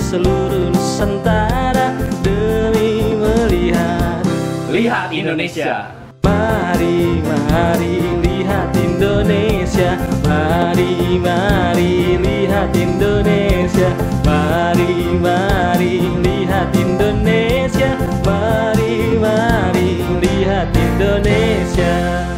seluruh Nusantara demi melihat Lihat Indonesia. Mari, mari lihat Indonesia. Mari, mari lihat Indonesia. Mari, mari lihat Indonesia. Mari, mari lihat Indonesia.